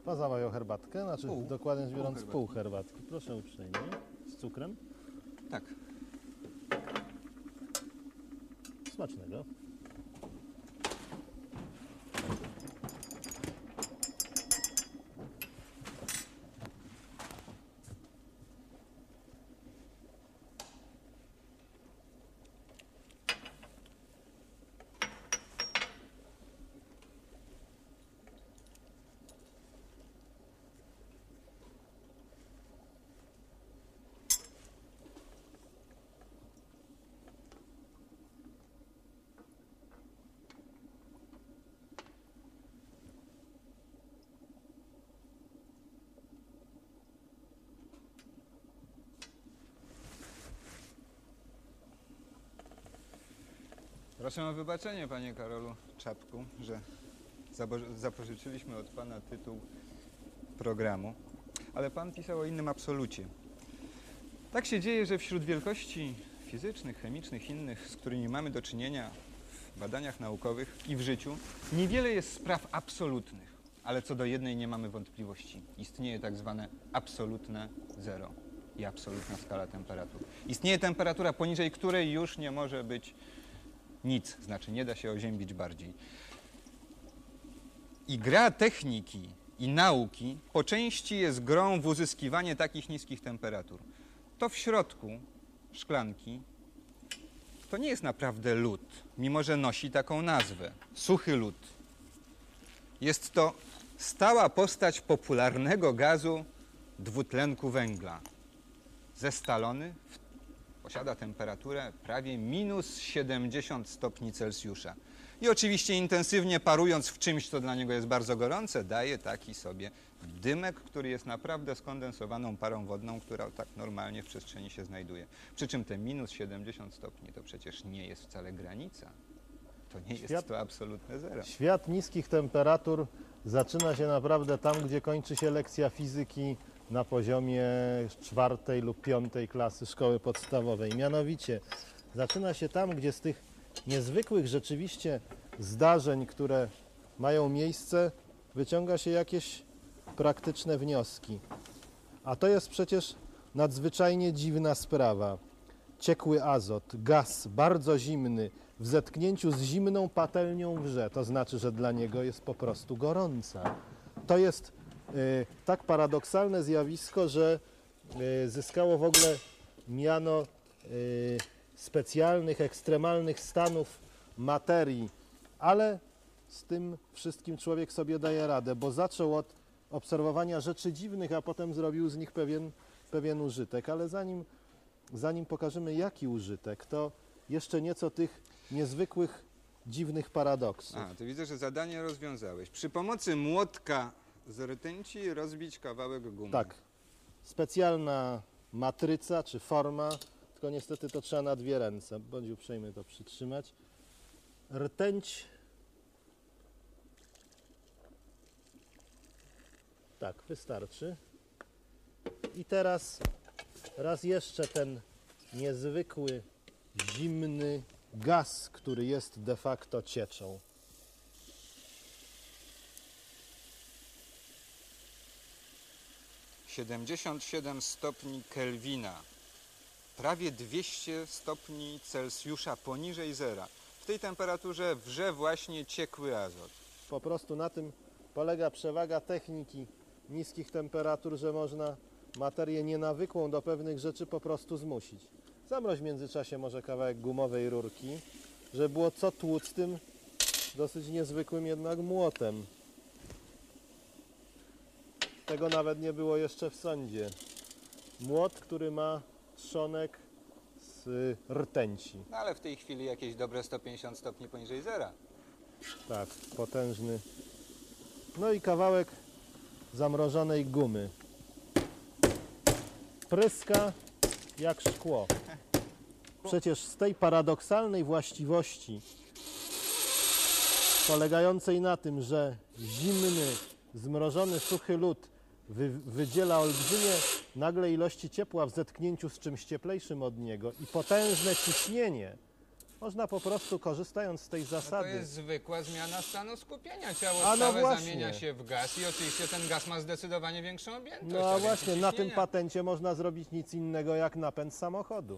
Pan zamawiał herbatkę, znaczy Pół. dokładnie rzecz biorąc Pół pół herbatki. Proszę uprzejmie. Z cukrem. Tak. Smacznego. Proszę o wybaczenie, panie Karolu Czapku, że zapożyczyliśmy od pana tytuł programu, ale pan pisał o innym absolucie. Tak się dzieje, że wśród wielkości fizycznych, chemicznych, innych, z którymi mamy do czynienia w badaniach naukowych i w życiu, niewiele jest spraw absolutnych, ale co do jednej nie mamy wątpliwości. Istnieje tak zwane absolutne zero i absolutna skala temperatur. Istnieje temperatura, poniżej której już nie może być nic, znaczy nie da się oziębić bardziej. I gra techniki i nauki po części jest grą w uzyskiwanie takich niskich temperatur. To w środku szklanki to nie jest naprawdę lód, mimo że nosi taką nazwę. Suchy lód. Jest to stała postać popularnego gazu dwutlenku węgla. Zestalony, posiada temperaturę prawie minus 70 stopni Celsjusza. I oczywiście intensywnie parując w czymś, co dla niego jest bardzo gorące, daje taki sobie dymek, który jest naprawdę skondensowaną parą wodną, która tak normalnie w przestrzeni się znajduje. Przy czym te minus 70 stopni to przecież nie jest wcale granica. To nie jest to absolutne zero. Świat niskich temperatur zaczyna się naprawdę tam, gdzie kończy się lekcja fizyki na poziomie 4. lub 5. klasy szkoły podstawowej. Mianowicie zaczyna się tam, gdzie z tych niezwykłych rzeczywiście zdarzeń, które mają miejsce, wyciąga się jakieś praktyczne wnioski. A to jest przecież nadzwyczajnie dziwna sprawa. Ciekły azot, gaz bardzo zimny, w zetknięciu z zimną patelnią wrze. To znaczy, że dla niego jest po prostu gorąca. To jest tak paradoksalne zjawisko, że zyskało w ogóle miano specjalnych, ekstremalnych stanów materii. Ale z tym wszystkim człowiek sobie daje radę, bo zaczął od obserwowania rzeczy dziwnych, a potem zrobił z nich pewien użytek. Ale zanim pokażemy, jaki użytek, to jeszcze nieco tych niezwykłych, dziwnych paradoksów. A, to widzę, że zadanie rozwiązałeś. Przy pomocy młotka z rtęci rozbić kawałek gumy. Tak, specjalna matryca czy forma, tylko niestety to trzeba na dwie ręce. Bądź uprzejmy to przytrzymać. Rtęć. Tak, wystarczy. I teraz raz jeszcze ten niezwykły, zimny gaz, który jest de facto cieczą. - 77 stopni Kelwina, prawie 200 stopni Celsjusza poniżej zera. W tej temperaturze wrze właśnie ciekły azot. Po prostu na tym polega przewaga techniki niskich temperatur, że można materię nienawykłą do pewnych rzeczy po prostu zmusić. Zamroź w międzyczasie może kawałek gumowej rurki, żeby było co tłuc tym dosyć niezwykłym jednak młotem. Tego nawet nie było jeszcze w sądzie. Młot, który ma trzonek z rtęci. No ale w tej chwili jakieś dobre 150 stopni poniżej zera. Tak, potężny. No i kawałek zamrożonej gumy. Pryska jak szkło. Przecież z tej paradoksalnej właściwości polegającej na tym, że zimny, zmrożony, suchy lód wydziela olbrzymie nagle ilości ciepła w zetknięciu z czymś cieplejszym od niego i potężne ciśnienie Można po prostu, korzystając z tej No to zasady, jest zwykła zmiana stanu skupienia. Ciało A no stałe właśnie. zamienia się w gaz i oczywiście ten gaz ma zdecydowanie większą objętość. no a a więcej właśnie na tym ciśnienia. patencie można zrobić nic innego jak napęd samochodu.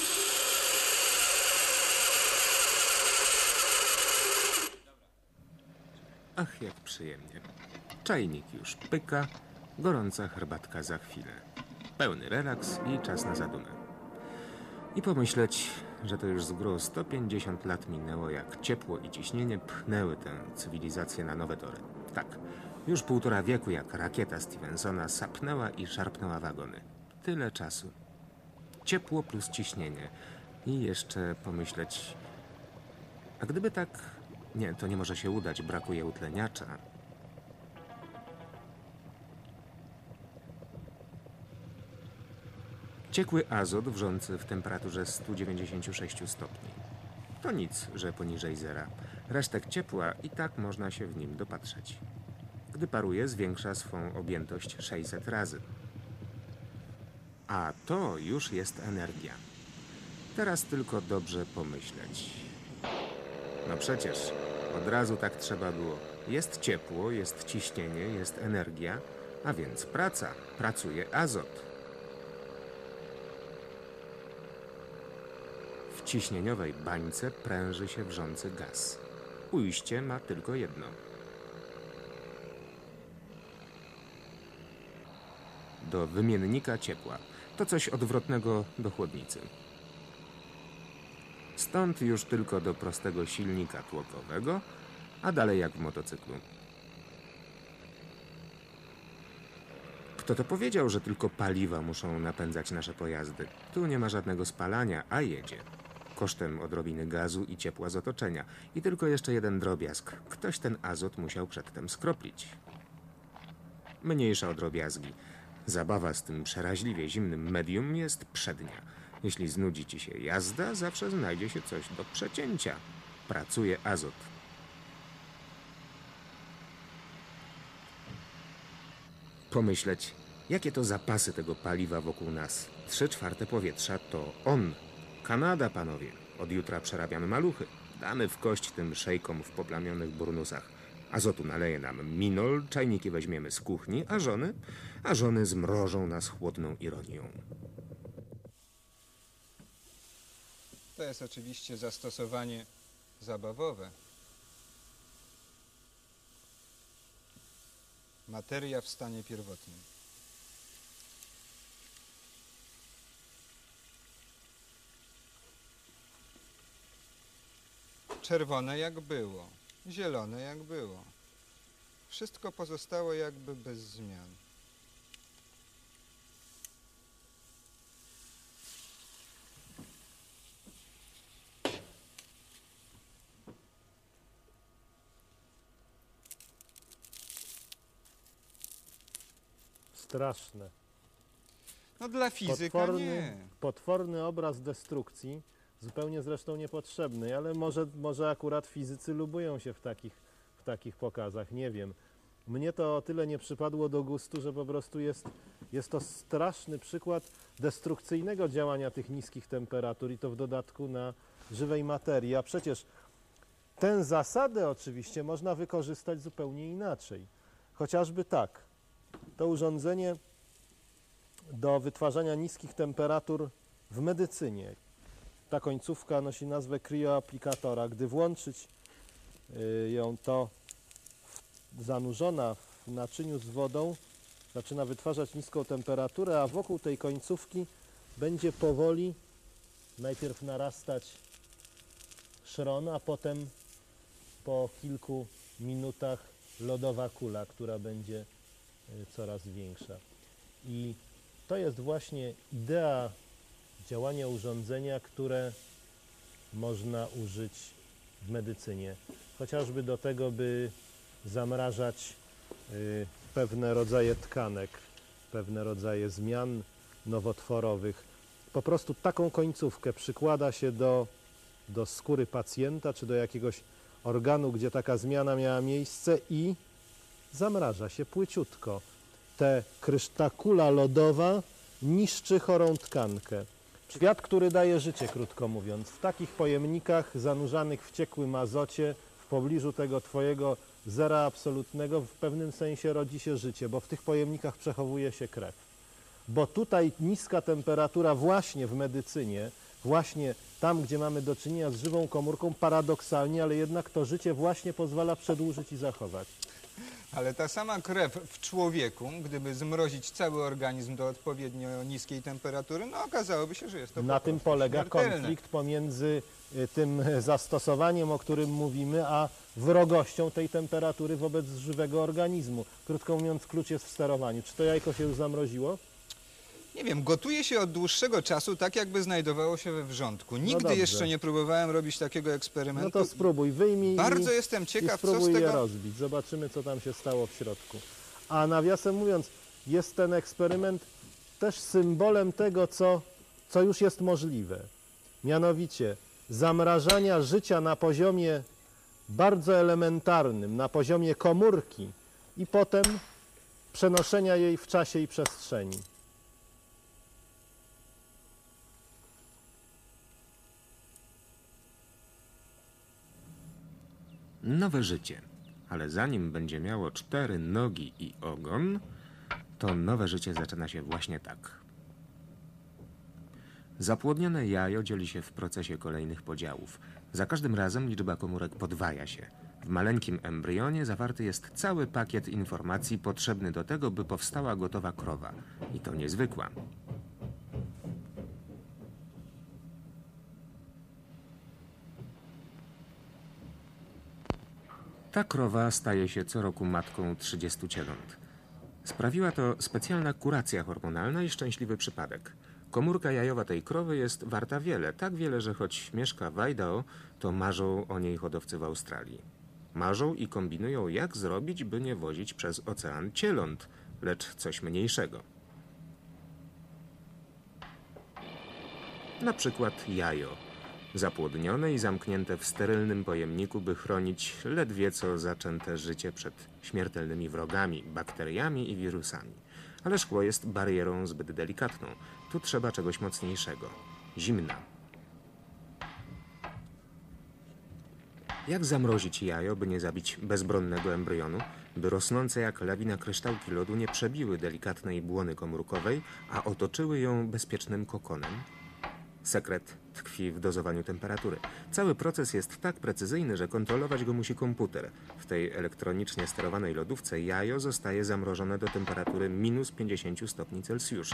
Ach, jak przyjemnie. Czajnik już pyka, gorąca herbatka za chwilę. Pełny relaks i czas na zadumę. I pomyśleć, że to już z gru 150 lat minęło, jak ciepło i ciśnienie pchnęły tę cywilizację na nowe tory. Tak, już 1,5 wieku, jak rakieta Stevensona sapnęła i szarpnęła wagony. Tyle czasu. Ciepło plus ciśnienie. I jeszcze pomyśleć... A gdyby tak... Nie, to nie może się udać, brakuje utleniacza. Ciekły azot wrzący w temperaturze 196 stopni. To nic, że poniżej zera. Resztek ciepła i tak można się w nim dopatrzeć. Gdy paruje, zwiększa swą objętość 600 razy. A to już jest energia. Teraz tylko dobrze pomyśleć. No przecież, od razu tak trzeba było. Jest ciepło, jest ciśnienie, jest energia, a więc praca. Pracuje azot. W ciśnieniowej bańce pręży się wrzący gaz. Ujście ma tylko jedno. Do wymiennika ciepła. To coś odwrotnego do chłodnicy. Stąd już tylko do prostego silnika tłokowego, a dalej jak w motocyklu. Kto to powiedział, że tylko paliwa muszą napędzać nasze pojazdy? Tu nie ma żadnego spalania, a jedzie. Kosztem odrobiny gazu i ciepła z otoczenia. I tylko jeszcze jeden drobiazg. Ktoś ten azot musiał przedtem skroplić. Mniejsza o drobiazgi. Zabawa z tym przeraźliwie zimnym medium jest przednia. Jeśli znudzi ci się jazda, zawsze znajdzie się coś do przecięcia. Pracuje azot. Pomyśleć, jakie to zapasy tego paliwa wokół nas. 3/4 powietrza to on. Kanada, panowie. Od jutra przerabiamy maluchy. Damy w kość tym szejkom w poplamionych burnusach. Azotu naleje nam minol, czajniki weźmiemy z kuchni, a żony zmrożą nas chłodną ironią. To jest oczywiście zastosowanie zabawowe. Materia w stanie pierwotnym. Czerwone jak było, zielone jak było. Wszystko pozostało jakby bez zmian. Straszne. No dla fizyka nie. Potworny obraz destrukcji, zupełnie zresztą niepotrzebny, ale może akurat fizycy lubują się w takich pokazach, nie wiem. Mnie to o tyle nie przypadło do gustu, że po prostu jest to straszny przykład destrukcyjnego działania tych niskich temperatur i to w dodatku na żywej materii. A przecież tę zasadę oczywiście można wykorzystać zupełnie inaczej. Chociażby tak, to urządzenie do wytwarzania niskich temperatur w medycynie. Ta końcówka nosi nazwę krioaplikatora. Gdy włączyć ją, to zanurzona w naczyniu z wodą zaczyna wytwarzać niską temperaturę, a wokół tej końcówki będzie powoli najpierw narastać szron, a potem po kilku minutach lodowa kula, która będzie coraz większa. I to jest właśnie idea działania urządzenia, które można użyć w medycynie. Chociażby do tego, by zamrażać pewne rodzaje tkanek, pewne rodzaje zmian nowotworowych. Po prostu taką końcówkę przykłada się do skóry pacjenta czy do jakiegoś organu, gdzie taka zmiana miała miejsce i zamraża się płyciutko. Ta kula lodowa niszczy chorą tkankę. Świat, który daje życie, krótko mówiąc. W takich pojemnikach zanurzanych w ciekłym azocie, w pobliżu tego twojego zera absolutnego, w pewnym sensie rodzi się życie, bo w tych pojemnikach przechowuje się krew. Bo tutaj niska temperatura właśnie w medycynie, właśnie tam, gdzie mamy do czynienia z żywą komórką, paradoksalnie, ale jednak to życie właśnie pozwala przedłużyć i zachować. Ale ta sama krew w człowieku, gdyby zmrozić cały organizm do odpowiednio niskiej temperatury, no okazałoby się, że jest to Na po tym prostu polega śmiertelne. konflikt pomiędzy tym zastosowaniem, o którym mówimy, a wrogością tej temperatury wobec żywego organizmu. Krótko mówiąc, klucz jest w sterowaniu. Czy to jajko się już zamroziło? Nie wiem, gotuje się od dłuższego czasu tak, jakby znajdowało się we wrzątku. Nigdy dobrze. jeszcze nie próbowałem robić takiego No eksperymentu. to spróbuj, wyjmij Bardzo i, jestem i ciekaw, co z spróbuj je tego... rozbić. Zobaczymy, co tam się stało w środku. A nawiasem mówiąc, jest ten eksperyment też symbolem tego, co już jest możliwe. Mianowicie zamrażania życia na poziomie bardzo elementarnym, na poziomie komórki i potem przenoszenia jej w czasie i przestrzeni. Nowe życie. Ale zanim będzie miało 4 nogi i ogon, to nowe życie zaczyna się właśnie tak. Zapłodnione jajo dzieli się w procesie kolejnych podziałów. Za każdym razem liczba komórek podwaja się. W maleńkim embrionie zawarty jest cały pakiet informacji potrzebny do tego, by powstała gotowa krowa. I to niezwykła. Ta krowa staje się co roku matką 30 cieląt. Sprawiła to specjalna kuracja hormonalna i szczęśliwy przypadek. Komórka jajowa tej krowy jest warta wiele, tak wiele, że choć mieszka w Idaho, to marzą o niej hodowcy w Australii. Marzą i kombinują, jak zrobić, by nie wozić przez ocean cieląt, lecz coś mniejszego. Na przykład jajo, zapłodnione i zamknięte w sterylnym pojemniku, by chronić ledwie co zaczęte życie przed śmiertelnymi wrogami, bakteriami i wirusami. Ale szkło jest barierą zbyt delikatną. Tu trzeba czegoś mocniejszego. Zimna. Jak zamrozić jajo, by nie zabić bezbronnego embrionu, by rosnące jak lawina kryształki lodu nie przebiły delikatnej błony komórkowej, a otoczyły ją bezpiecznym kokonem? Sekret tkwi w dozowaniu temperatury. Cały proces jest tak precyzyjny, że kontrolować go musi komputer. W tej elektronicznie sterowanej lodówce jajo zostaje zamrożone do temperatury minus 50 stopni Celsjusza.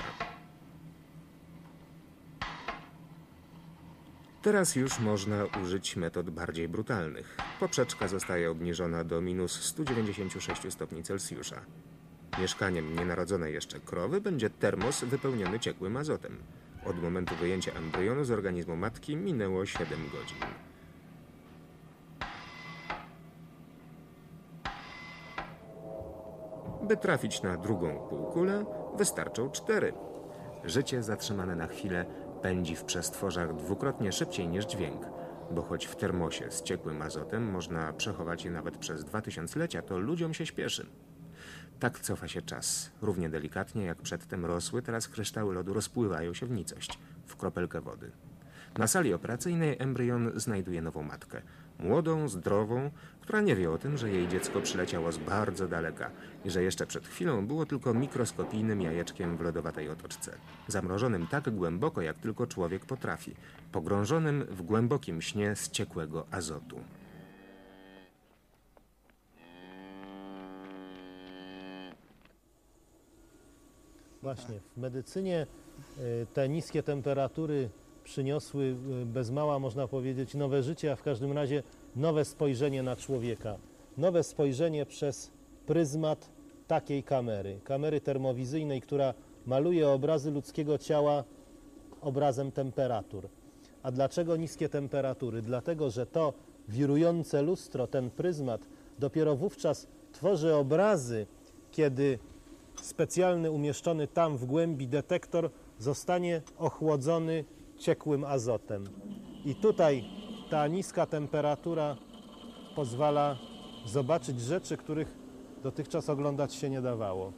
Teraz już można użyć metod bardziej brutalnych. Poprzeczka zostaje obniżona do minus 196 stopni Celsjusza. Mieszkaniem nienarodzonej jeszcze krowy będzie termos wypełniony ciekłym azotem. Od momentu wyjęcia embrionu z organizmu matki minęło 7 godzin. By trafić na drugą półkulę, wystarczą 4. Życie zatrzymane na chwilę pędzi w przestworzach dwukrotnie szybciej niż dźwięk, bo choć w termosie z ciekłym azotem można przechować je nawet przez 2000-lecia, to ludziom się śpieszy. Tak cofa się czas. Równie delikatnie jak przedtem rosły, teraz kryształy lodu rozpływają się w nicość, w kropelkę wody. Na sali operacyjnej embrion znajduje nową matkę. Młodą, zdrową, która nie wie o tym, że jej dziecko przyleciało z bardzo daleka i że jeszcze przed chwilą było tylko mikroskopijnym jajeczkiem w lodowatej otoczce. Zamrożonym tak głęboko, jak tylko człowiek potrafi. Pogrążonym w głębokim śnie z ciekłego azotu. Właśnie, w medycynie te niskie temperatury przyniosły bez mała, można powiedzieć, nowe życie, a w każdym razie nowe spojrzenie na człowieka. Nowe spojrzenie przez pryzmat takiej kamery termowizyjnej, która maluje obrazy ludzkiego ciała obrazem temperatur. A dlaczego niskie temperatury? Dlatego, że to wirujące lustro, ten pryzmat, dopiero wówczas tworzy obrazy, kiedy specjalny umieszczony tam w głębi detektor zostanie ochłodzony ciekłym azotem. I tutaj ta niska temperatura pozwala zobaczyć rzeczy, których dotychczas oglądać się nie dawało.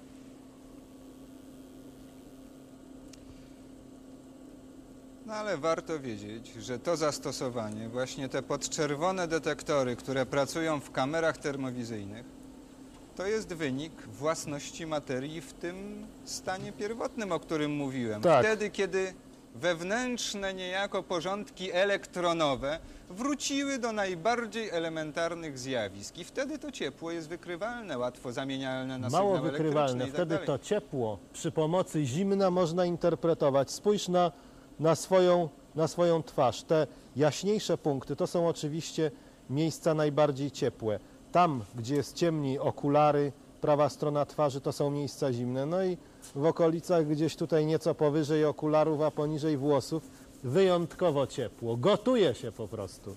No ale warto wiedzieć, że to zastosowanie, właśnie te podczerwone detektory, które pracują w kamerach termowizyjnych, to jest wynik własności materii w tym stanie pierwotnym, o którym mówiłem. Tak. Wtedy, kiedy wewnętrzne niejako porządki elektronowe wróciły do najbardziej elementarnych zjawisk i wtedy to ciepło jest wykrywalne, łatwo zamienialne na Mało sygnał wykrywalne. elektryczny i tak Wtedy dalej. to ciepło przy pomocy zimna można interpretować. Spójrz na swoją twarz. Te jaśniejsze punkty to są oczywiście miejsca najbardziej ciepłe. Tam, gdzie jest ciemniej, okulary, prawa strona twarzy to są miejsca zimne. No i w okolicach gdzieś tutaj nieco powyżej okularów, a poniżej włosów wyjątkowo ciepło. Gotuje się po prostu.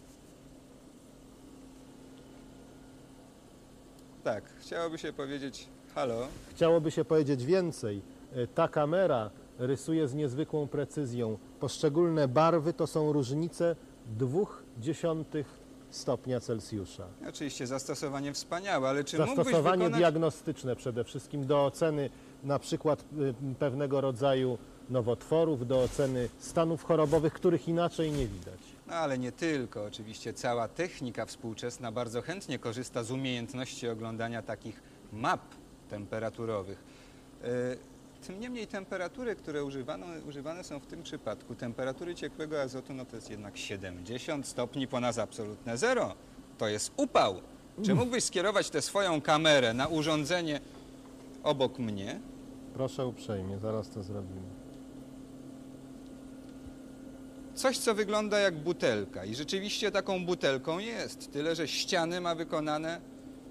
Tak, chciałoby się powiedzieć halo. Chciałoby się powiedzieć więcej. Ta kamera rysuje z niezwykłą precyzją. Poszczególne barwy to są różnice 0,2 stopnia Celsjusza. Oczywiście zastosowanie wspaniałe, ale czy mógłbyś Zastosowanie wykonać... diagnostyczne przede wszystkim do oceny na przykład pewnego rodzaju nowotworów, do oceny stanów chorobowych, których inaczej nie widać. No ale nie tylko, oczywiście cała technika współczesna bardzo chętnie korzysta z umiejętności oglądania takich map temperaturowych. Tym niemniej temperatury, które używane są w tym przypadku, temperatury ciekłego azotu, no to jest jednak 70 stopni ponad absolutne zero. To jest upał. Czy mógłbyś skierować tę swoją kamerę na urządzenie obok mnie? Proszę uprzejmie, zaraz to zrobimy. Coś, co wygląda jak butelka i rzeczywiście taką butelką jest, tyle że ściany ma wykonane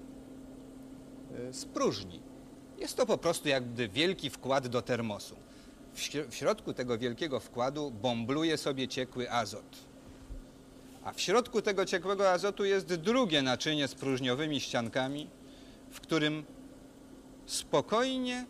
z próżni. Jest to po prostu jakby wielki wkład do termosu. W środku tego wielkiego wkładu bąbluje sobie ciekły azot. A w środku tego ciekłego azotu jest drugie naczynie z próżniowymi ściankami, w którym spokojnie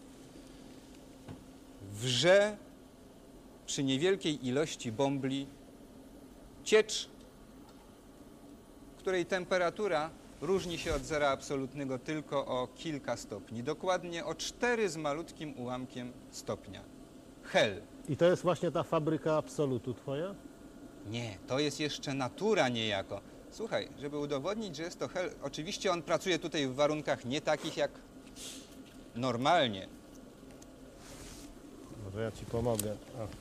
wrze przy niewielkiej ilości bąbli ciecz, której temperatura różni się od zera absolutnego tylko o kilka stopni, dokładnie o 4 z malutkim ułamkiem stopnia. Hel. I to jest właśnie ta fabryka absolutu twoja? Nie, to jest jeszcze natura niejako. Słuchaj, żeby udowodnić, że jest to hel, oczywiście on pracuje tutaj w warunkach nie takich jak normalnie. Może ja ci pomogę.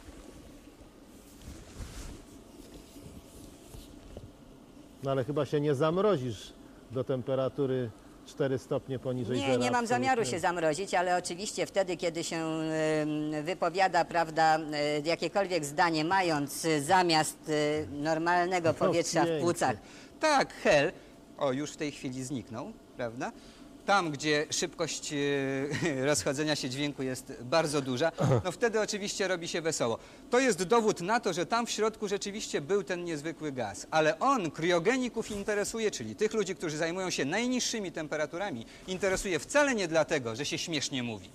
No ale chyba się nie zamrozisz do temperatury 4 stopnie poniżej zera. Nie, nie mam zamiaru absolutnie. się zamrozić, ale oczywiście wtedy, kiedy się wypowiada, prawda, jakiekolwiek zdanie, mając zamiast normalnego powietrza w pięknie. płucach. Tak, hel, o już w tej chwili zniknął, prawda? Tam, gdzie szybkość rozchodzenia się dźwięku jest bardzo duża, no wtedy oczywiście robi się wesoło. To jest dowód na to, że tam w środku rzeczywiście był ten niezwykły gaz. Ale on kriogeników interesuje, czyli tych ludzi, którzy zajmują się najniższymi temperaturami, interesuje wcale nie dlatego, że się śmiesznie mówi.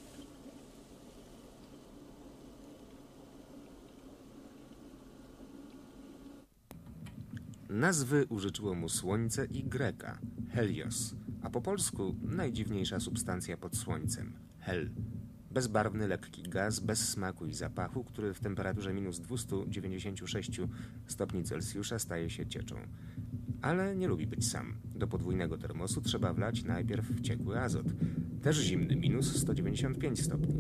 Nazwy użyczyło mu Słońce i Greka, Helios, a po polsku najdziwniejsza substancja pod słońcem, hel. Bezbarwny, lekki gaz, bez smaku i zapachu, który w temperaturze minus 296 stopni Celsjusza staje się cieczą. Ale nie lubi być sam. Do podwójnego termosu trzeba wlać najpierw ciekły azot, też zimny, minus 195 stopni.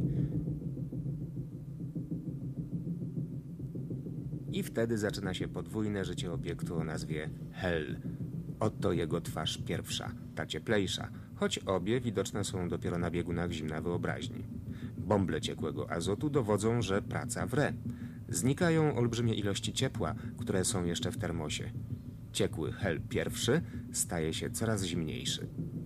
I wtedy zaczyna się podwójne życie obiektu o nazwie hel. Oto jego twarz pierwsza, ta cieplejsza, choć obie widoczne są dopiero na biegunach zimna wyobraźni. Bąble ciekłego azotu dowodzą, że praca wre. Znikają olbrzymie ilości ciepła, które są jeszcze w termosie. Ciekły hel pierwszy staje się coraz zimniejszy.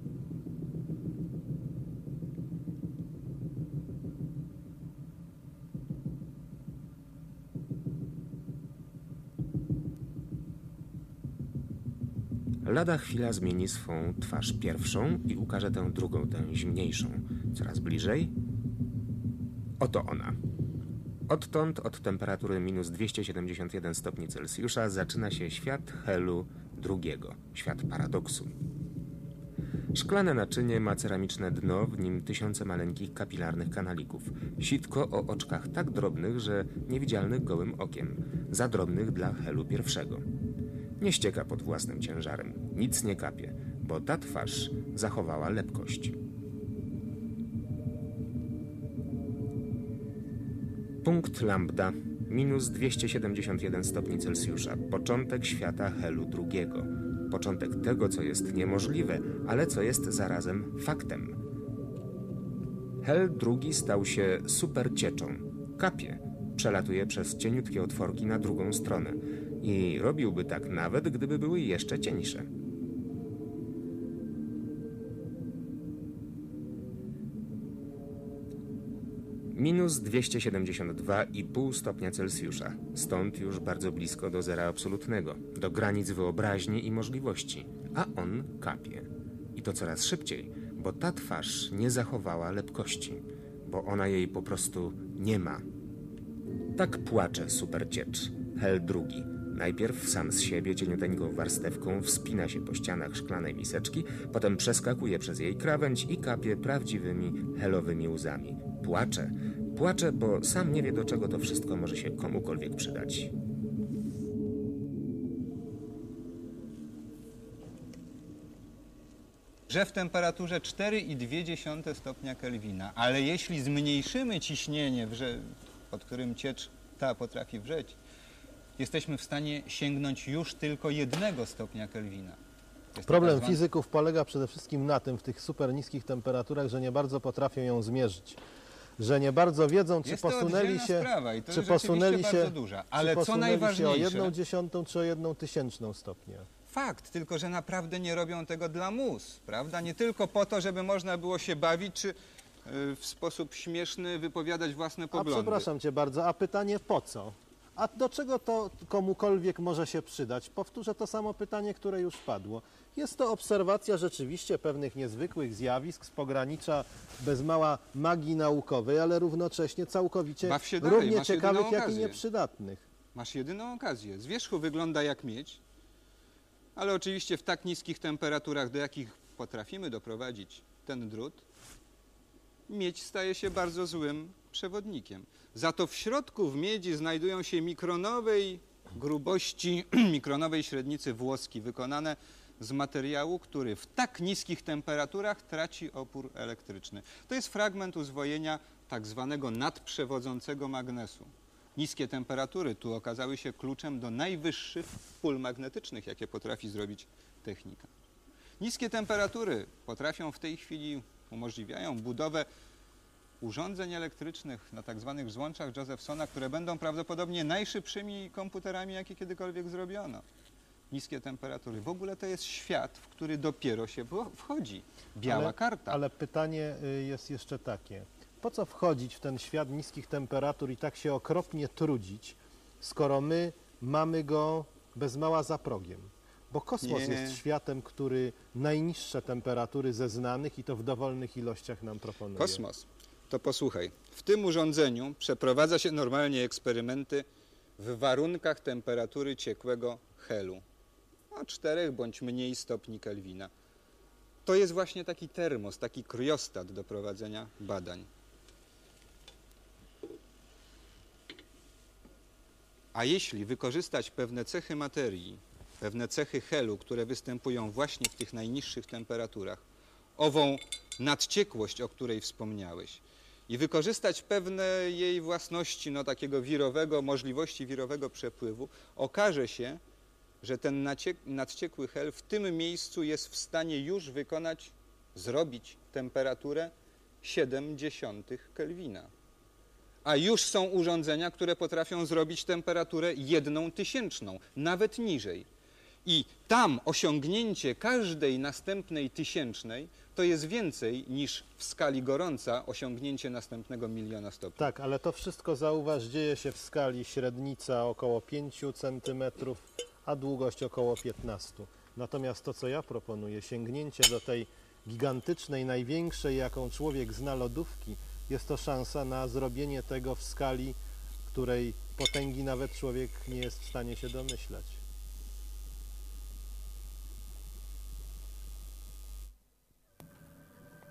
Lada chwila zmieni swą twarz pierwszą i ukaże tę drugą, tę zimniejszą. Coraz bliżej. Oto ona. Odtąd, od temperatury minus 271 stopni Celsjusza, zaczyna się świat helu drugiego, świat paradoksu. Szklane naczynie ma ceramiczne dno, w nim tysiące maleńkich kapilarnych kanalików. Sitko o oczkach tak drobnych, że niewidzialnych gołym okiem. Za drobnych dla Helu I. Nie ścieka pod własnym ciężarem. Nic nie kapie, bo ta twarz zachowała lepkość. Punkt lambda. Minus 271 stopni Celsjusza. Początek świata Helu II. Początek tego, co jest niemożliwe, ale co jest zarazem faktem. Hel II stał się supercieczą. Kapie. Przelatuje przez cieniutkie otworki na drugą stronę. I robiłby tak nawet, gdyby były jeszcze cieńsze. Minus 272,5 stopnia Celsjusza. Stąd już bardzo blisko do zera absolutnego, do granic wyobraźni i możliwości. A on kapie. I to coraz szybciej, bo ta twarz nie zachowała lepkości, bo ona jej po prostu nie ma. Tak płacze superciecz. Hel II. Najpierw sam z siebie cieniuteńką warstewką wspina się po ścianach szklanej miseczki, potem przeskakuje przez jej krawędź i kapie prawdziwymi helowymi łzami. Płacze. Płacze, bo sam nie wie, do czego to wszystko może się komukolwiek przydać. Że w temperaturze 4,2 stopnia Kelwina, ale jeśli zmniejszymy ciśnienie, pod którym ciecz ta potrafi wrzeć, jesteśmy w stanie sięgnąć już tylko 1 stopnia Kelwina. Jest to Problem tak zwany- fizyków polega przede wszystkim na tym, w tych super niskich temperaturach, że nie bardzo potrafią ją zmierzyć. Że nie bardzo wiedzą, czy Jest to posunęli oddzielna się, sprawa i to czy jest rzeczywiście posunęli się, bardzo duża. Ale czy co posunęli się o najważniejsze, 1/10 czy o 1/1000 stopnia. fakt, tylko że naprawdę nie robią tego dla mus, prawda? Nie tylko po to, żeby można było się bawić, czy w sposób śmieszny wypowiadać własne A poglądy. przepraszam Cię bardzo, a pytanie po co? A do czego to komukolwiek może się przydać? Powtórzę to samo pytanie, które już padło. Jest to obserwacja rzeczywiście pewnych niezwykłych zjawisk z pogranicza bez mała magii naukowej, ale równocześnie całkowicie Baw się dalej, równie masz jedyną ciekawych, jak i okazję. nieprzydatnych. Masz jedyną okazję. Z wierzchu wygląda jak miedź, ale oczywiście w tak niskich temperaturach, do jakich potrafimy doprowadzić ten drut, miedź staje się bardzo złym przewodnikiem. Za to w środku w miedzi znajdują się mikronowej grubości, mikronowej średnicy włoski, wykonane z materiału, który w tak niskich temperaturach traci opór elektryczny. To jest fragment uzwojenia tak zwanego nadprzewodzącego magnesu. Niskie temperatury tu okazały się kluczem do najwyższych pól magnetycznych, jakie potrafi zrobić technika. Niskie temperatury potrafią w tej chwili, umożliwiają budowę urządzeń elektrycznych na tak zwanych złączach Josephsona, które będą prawdopodobnie najszybszymi komputerami, jakie kiedykolwiek zrobiono. Niskie temperatury. W ogóle to jest świat, w który dopiero się wchodzi. Biała karta. Ale pytanie jest jeszcze takie. Po co wchodzić w ten świat niskich temperatur i tak się okropnie trudzić, skoro my mamy go bez mała za progiem? Bo kosmos Nie. jest światem, który najniższe temperatury ze znanych i to w dowolnych ilościach nam proponuje. Kosmos. To posłuchaj. W tym urządzeniu przeprowadza się normalnie eksperymenty w warunkach temperatury ciekłego helu. O 4 bądź mniej stopni Kelwina. To jest właśnie taki termos, taki kriostat do prowadzenia badań. A jeśli wykorzystać pewne cechy materii, pewne cechy helu, które występują właśnie w tych najniższych temperaturach, ową nadciekłość, o której wspomniałeś, i wykorzystać pewne jej własności, no takiego wirowego, możliwości wirowego przepływu, okaże się, że ten nadciekły hel w tym miejscu jest w stanie już zrobić temperaturę 0,7 Kelwina. A już są urządzenia, które potrafią zrobić temperaturę 1/1000, nawet niżej. I tam osiągnięcie każdej następnej tysięcznej to jest więcej niż w skali gorąca osiągnięcie następnego 1 000 000 stopni. Tak, ale to wszystko, zauważ, dzieje się w skali średnica około 5 cm, a długość około 15. Natomiast to, co ja proponuję, sięgnięcie do tej gigantycznej, największej, jaką człowiek zna lodówki, jest to szansa na zrobienie tego w skali, której potęgi nawet człowiek nie jest w stanie się domyślać.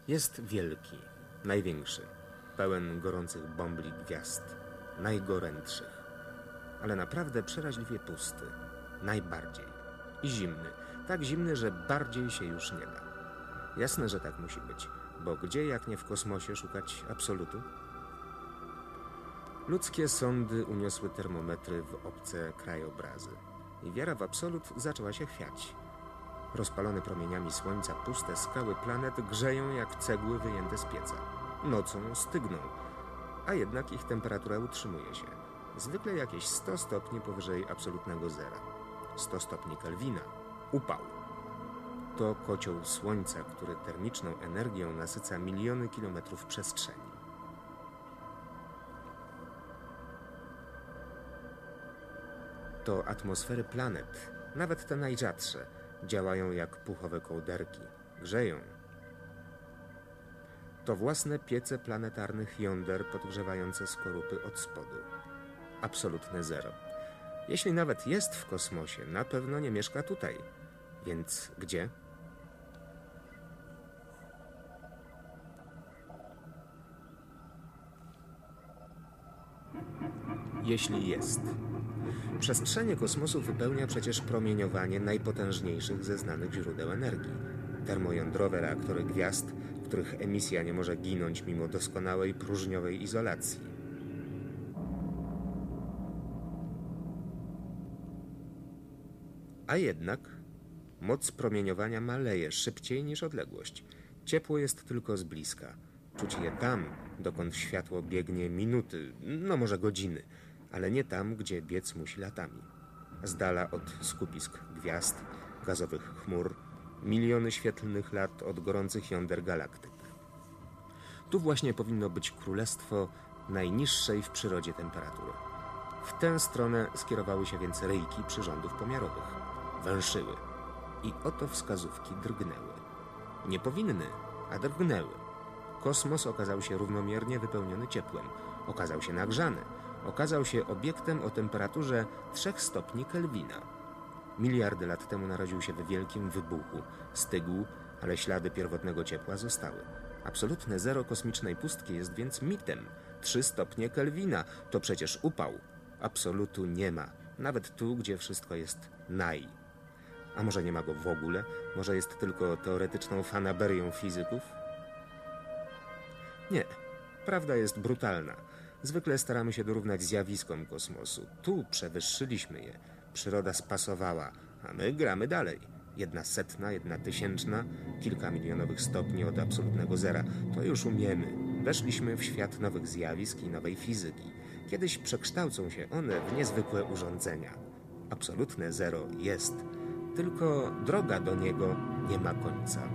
Jest wielki, największy, pełen gorących bombli gwiazd, najgorętszych, ale naprawdę przeraźliwie pusty, najbardziej. I zimny, tak zimny, że bardziej się już nie da. Jasne, że tak musi być, bo gdzie jak nie w kosmosie szukać absolutu? Ludzkie sondy uniosły termometry w obce krajobrazy i wiara w absolut zaczęła się chwiać. Rozpalone promieniami słońca puste skały planet grzeją jak cegły wyjęte z pieca. Nocą stygną, a jednak ich temperatura utrzymuje się. Zwykle jakieś 100 stopni powyżej absolutnego zera. 100 stopni Kelwina. Upał. To kocioł słońca, który termiczną energią nasyca miliony kilometrów przestrzeni. To atmosfery planet, nawet te najrzadsze, działają jak puchowe kołderki. Grzeją. To własne piece planetarnych jąder podgrzewające skorupy od spodu. Absolutne zero. Jeśli nawet jest w kosmosie, na pewno nie mieszka tutaj. Więc gdzie? Jeśli jest. Przestrzenie kosmosu wypełnia przecież promieniowanie najpotężniejszych ze znanych źródeł energii. Termojądrowe reaktory gwiazd, których emisja nie może ginąć mimo doskonałej próżniowej izolacji. A jednak moc promieniowania maleje szybciej niż odległość. Ciepło jest tylko z bliska. Czuć je tam, dokąd światło biegnie minuty, no może godziny, ale nie tam, gdzie biec musi latami. Z dala od skupisk gwiazd, gazowych chmur, miliony świetlnych lat od gorących jąder galaktyk. Tu właśnie powinno być królestwo najniższej w przyrodzie temperatury. W tę stronę skierowały się więc ryjki przyrządów pomiarowych. Węszyły. I oto wskazówki drgnęły. Nie powinny, a drgnęły. Kosmos okazał się równomiernie wypełniony ciepłem. Okazał się nagrzany. Okazał się obiektem o temperaturze 3 stopni Kelwina. Miliardy lat temu narodził się w wielkim wybuchu. Stygł, ale ślady pierwotnego ciepła zostały. Absolutne zero kosmicznej pustki jest więc mitem. 3 stopnie Kelwina to przecież upał. Absolutu nie ma. Nawet tu, gdzie wszystko jest naj. A może nie ma go w ogóle? Może jest tylko teoretyczną fanaberią fizyków? Nie. Prawda jest brutalna. Zwykle staramy się dorównać zjawiskom kosmosu. Tu przewyższyliśmy je. Przyroda spasowała, a my gramy dalej. 1/100, 1/1000, kilka milionowych stopni od absolutnego zera. To już umiemy. Weszliśmy w świat nowych zjawisk i nowej fizyki. Kiedyś przekształcą się one w niezwykłe urządzenia. Absolutne zero jest. Tylko droga do niego nie ma końca.